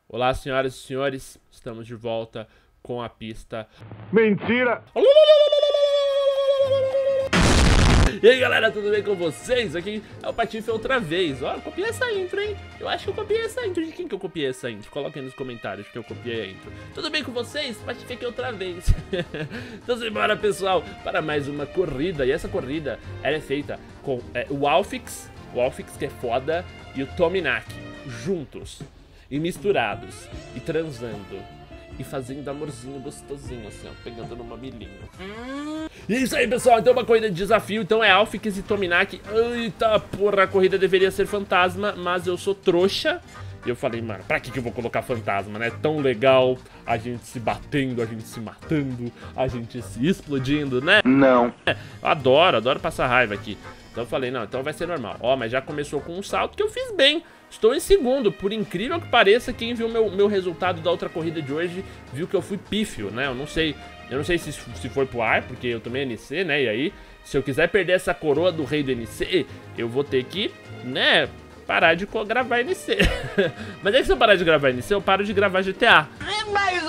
Olá, senhoras e senhores, estamos de volta com a pista. Mentira! E aí, galera, tudo bem com vocês? Aqui é o Patife outra vez. Ó, eu copiei essa intro, hein? Eu acho que eu copiei essa intro. De quem que eu copiei essa intro? Coloquem nos comentários que eu copiei a intro. Tudo bem com vocês? Patife aqui outra vez. Então, simbora, pessoal, para mais uma corrida. E essa corrida, ela é feita com o Alphix que é foda, e o Tominac juntos, e misturados, e transando, e fazendo amorzinho gostosinho, assim, ó, pegando no mamilinho. E é isso aí, pessoal, então uma corrida de desafio, então é Alphix e Tominac. Eita porra, a corrida deveria ser fantasma, mas eu sou trouxa. E eu falei, mano, pra que eu vou colocar fantasma, né? Tão legal a gente se batendo, a gente se matando, a gente se explodindo, né? Não. Eu adoro passar raiva aqui. Então eu falei, não, então vai ser normal. Ó, mas já começou com um salto que eu fiz bem. Estou em segundo, por incrível que pareça, quem viu meu resultado da outra corrida de hoje viu que eu fui pífio, né? Eu não sei se foi pro ar, porque eu tomei NC, né? E aí, se eu quiser perder essa coroa do rei do NC, eu vou ter que, né, parar de gravar NC. Mas é que se eu parar de gravar NC, eu paro de gravar GTA. Mais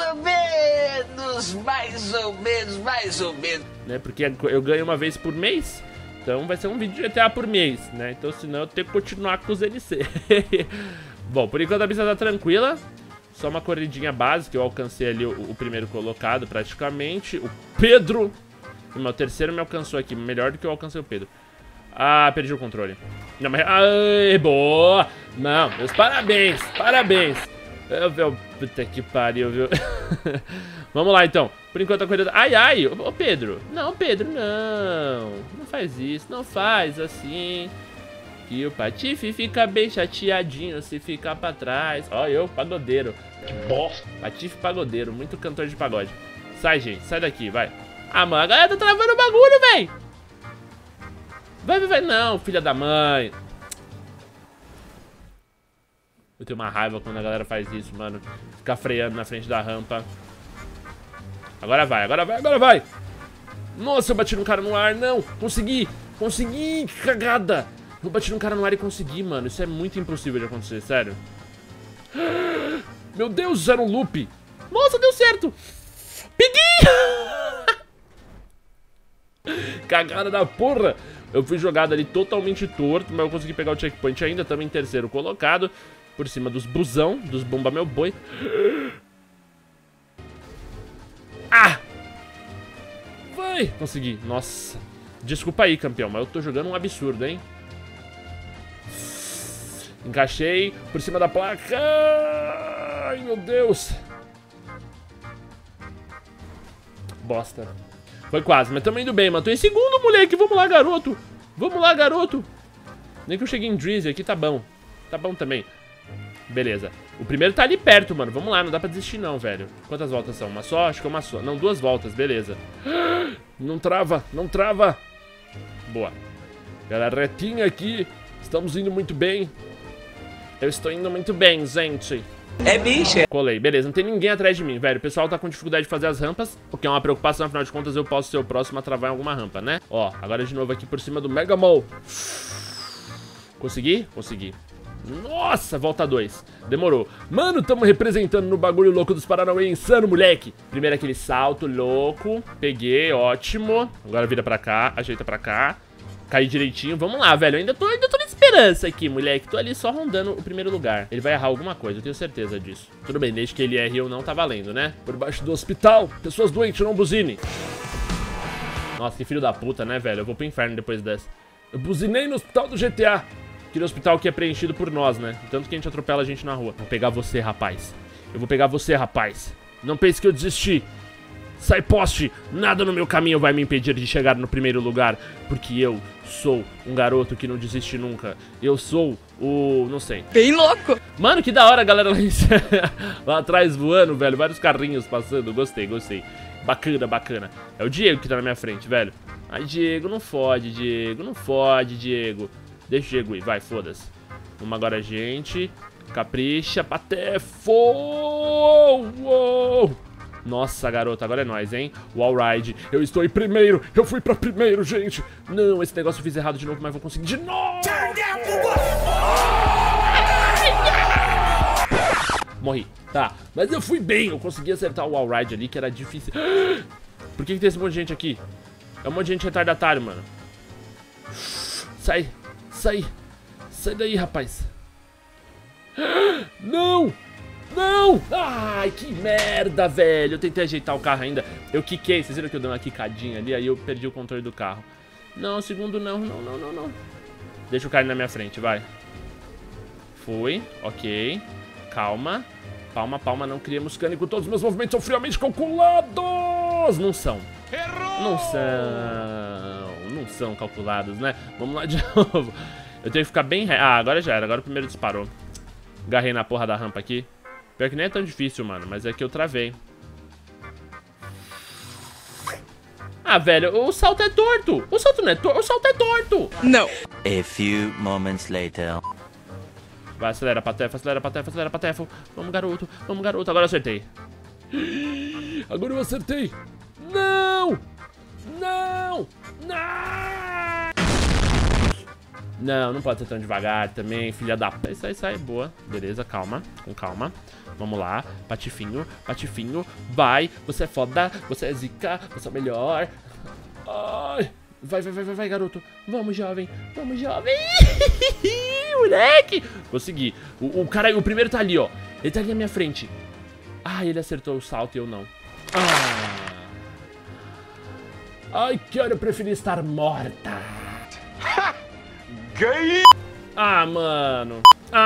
ou menos. Né? Porque eu ganho uma vez por mês. Então vai ser um vídeo de GTA por mês, né? Então senão eu tenho que continuar com os NC. Bom, por enquanto a pista tá tranquila. Só uma corridinha básica. Eu alcancei ali o primeiro colocado praticamente. O Pedro. E meu terceiro me alcançou aqui. Melhor do que eu alcancei o Pedro. Ah, perdi o controle. Não, mas... Ai, boa! Não, meus parabéns. Parabéns. Puta que pariu, viu? Vamos lá, então. Por enquanto a corrida... Ai, ô Pedro. Não, Pedro, não. Não faz isso, não faz assim. Que o Patife fica bem chateadinho se ficar pra trás. Ó, eu, pagodeiro. Que bosta. Patife pagodeiro, muito cantor de pagode. Sai, gente, sai daqui, vai. Ah, mano, a galera tá travando o bagulho, véi. Vai, não, filha da mãe. Eu tenho uma raiva quando a galera faz isso, mano. Ficar freando na frente da rampa. Agora vai. Nossa, eu bati no cara no ar, não. Consegui, que cagada. Eu bati no cara no ar e consegui, mano. Isso é muito impossível de acontecer, sério. Meu Deus, era um loop. Nossa, deu certo. Peguei. Cagada da porra. Eu fui jogado ali totalmente torto, mas eu consegui pegar o checkpoint ainda. Também em terceiro colocado. Por cima dos busão, dos bomba meu boi. Ah! Vai! Consegui. Nossa. Desculpa aí, campeão, mas eu tô jogando um absurdo, hein? Encaixei por cima da placa. Ai, meu Deus. Bosta. Foi quase, mas tamo indo bem, mano. Tô em segundo, moleque. Vamos lá, garoto. Nem que eu cheguei em Drizzy aqui, tá bom. Tá bom também. Beleza. O primeiro tá ali perto, mano. Vamos lá, não dá pra desistir não, velho. Quantas voltas são? Uma só? Acho que é uma só. Não, 2 voltas, beleza. Não trava. Boa. Galera, retinha aqui. Estamos indo muito bem. Eu estou indo muito bem, gente. É bicha. Colei, beleza, não tem ninguém atrás de mim, velho. O pessoal tá com dificuldade de fazer as rampas, o que é uma preocupação, afinal de contas eu posso ser o próximo a travar em alguma rampa, né? Ó, agora de novo aqui por cima do Mega Mall. Consegui? Consegui. Nossa, volta 2. Demorou. Mano, tamo representando no bagulho louco dos Paranauê insano, moleque. Primeiro aquele salto louco. Peguei, ótimo. Agora vira pra cá, ajeita pra cá. Caí direitinho. Vamos lá, velho. Eu ainda tô na esperança aqui, moleque. Tô ali só rondando o primeiro lugar. Ele vai errar alguma coisa, eu tenho certeza disso. Tudo bem, desde que ele erre ou não, tá valendo, né? Por baixo do hospital. Pessoas doentes, não buzine. Nossa, que filho da puta, né, velho? Eu vou pro inferno depois dessa. Eu buzinei no hospital do GTA. Aquele hospital que é preenchido por nós, né? Tanto que a gente atropela a gente na rua. Vou pegar você, rapaz. Eu vou pegar você, rapaz. Não pense que eu desisti. Sai, poste! Nada no meu caminho vai me impedir de chegar no primeiro lugar. Porque eu sou um garoto que não desiste nunca. Eu sou o... não sei. Bem louco! Mano, que da hora a galera lá atrás voando, velho. Vários carrinhos passando. Gostei. Bacana. É o Diego que tá na minha frente, velho. Ai, Diego, não fode, Diego. Deixa o Diego ir, vai, foda-se. Vamos agora, gente. Capricha, patefo! Uou! Nossa, garoto, agora é nóis, hein? Wall ride. Eu estou em primeiro. Eu fui pra primeiro, gente. Não, esse negócio eu fiz errado de novo, mas vou conseguir de novo. Morri. Tá, mas eu fui bem. Eu consegui acertar o wall ride ali, que era difícil. Por que tem esse monte de gente aqui? É um monte de gente retardatário, mano. Sai, sai. Sai daí, rapaz. Não! Não! Ai, que merda, velho. Eu tentei ajeitar o carro ainda. Eu quiquei, vocês viram que eu dei uma quicadinha ali, aí eu perdi o controle do carro. Não, segundo não, não. Deixa o cara na minha frente, vai. Fui, ok. Calma. Palma, palma, não criemos cânico. Todos os meus movimentos são friamente calculados. Não são. Errou! Não são calculados, né? Vamos lá de novo. Eu tenho que ficar bem... Ah, agora já era. Agora o primeiro disparou. Agarrei na porra da rampa aqui. Pior que nem é tão difícil, mano. Mas é que eu travei. Ah, velho, o salto é torto. O salto não é torto. O salto é torto. Não. A few moments later. Vai, acelera, Patefo, acelera, Patefo, acelera, Patefo. Vamos, garoto. Vamos, garoto. Agora eu acertei. Agora eu acertei. Não! Não! Não! Não, não pode ser tão devagar também, filha da... Sai, boa. Beleza, calma, com calma. Vamos lá, patifinho, patifinho. Vai, você é foda, você é zica, você é o melhor. Ai, vai, garoto. Vamos, jovem, vamos, jovem. Moleque. Consegui. O cara, o primeiro tá ali, ó. Ele tá ali na minha frente. Ah, ele acertou o salto e eu não. Ai, que hora eu preferi estar morta. Gay! Ah, mano.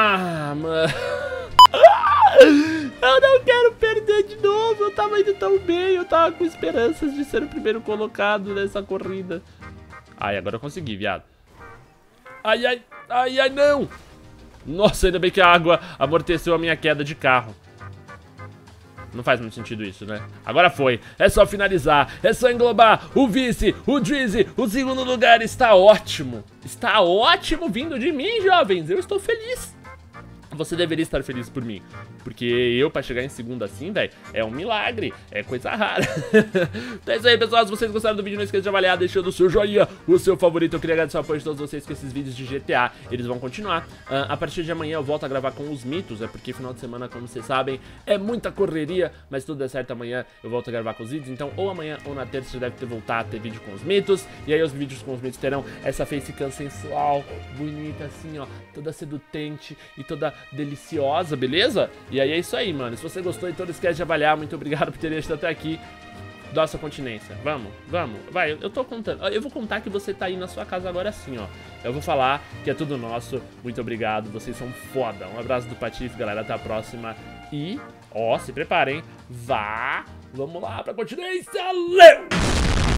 Eu não quero perder de novo. Eu tava indo tão bem. Eu tava com esperanças de ser o primeiro colocado nessa corrida. Ai, agora eu consegui, viado. Ai, não. Nossa, ainda bem que a água amorteceu a minha queda de carro. Não faz muito sentido isso, né? Agora foi. É só finalizar. É só englobar o vice, o Drizzy. O segundo lugar está ótimo. Está ótimo vindo de mim, jovens. Eu estou feliz. Você deveria estar feliz por mim. Porque eu, pra chegar em segundo assim, velho, é um milagre. É coisa rara. Então é isso aí, pessoal. Se vocês gostaram do vídeo, não esqueça de avaliar, deixando o seu joinha, o seu favorito. Eu queria agradecer o apoio de todos vocês com esses vídeos de GTA. Eles vão continuar. A partir de amanhã eu volto a gravar com os mitos. É porque final de semana, como vocês sabem, é muita correria. Mas se tudo der certo, amanhã eu volto a gravar com os vídeos. Então, ou amanhã ou na terça, você deve voltar a ter vídeo com os mitos. E aí os vídeos com os mitos terão essa facecam sensual, bonita assim, ó, toda sedutente e toda deliciosa, beleza? E aí é isso aí, mano. Se você gostou, então não esquece de avaliar. Muito obrigado por terem assistido até aqui. Dá sua continência. Vamos. Vai, eu tô contando. Eu vou contar que você tá aí na sua casa agora assim, ó. Eu vou falar que é tudo nosso. Muito obrigado, vocês são foda. Um abraço do Patife, galera. Até a próxima. E, ó, se preparem. Vamos lá pra continência. Valeu!